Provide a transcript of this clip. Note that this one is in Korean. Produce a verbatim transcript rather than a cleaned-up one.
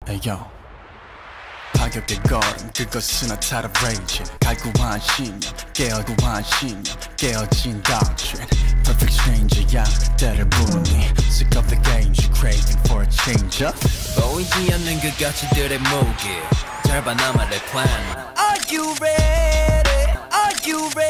Ayo 파격의 걸음 그것은 a type of raging 갈구한 신념 깨어구한 신념 깨어진 doctrine Perfect stranger야 때를 부르니 Sick of the games you craving for a change up 보이지 않는 그 가치들의 무게 잘 봐 나만의 plan Are you ready? Are you ready?